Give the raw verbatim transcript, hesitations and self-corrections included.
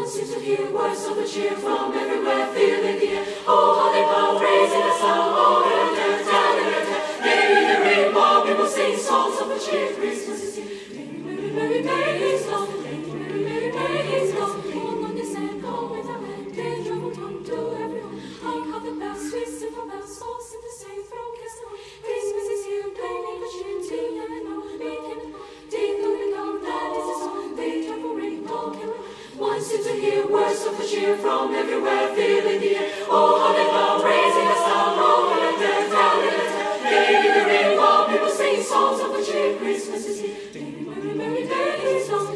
Wants you to hear words of a cheer from everywhere, feeling the air. Oh, how they bow, raising the sound. Oh, da, da, da, da, da. Maybe the rainbow people sing songs of a cheer. Christmas is here. Merry, merry, merry, merry is long. Merry, merry, merry is long. All on this end, all with our hand. They travel tongue to everyone. Hark how the bells, sweet simple bells, all seem to say, throw kiss the way. Christmas is here, playing a cheer. Ting, and I know, make him know. Ding, dong, ding, dong, that is the song. They travel rainbow, carol. Wants you to hear words of a cheer from everywhere, feeling the air. Oh, how they bow, raising the sound. Oh, da, da, da, da, da. Maybe the rainbow people sing songs of a cheer. Christmas is here. Merry, merry, merry, merry is long.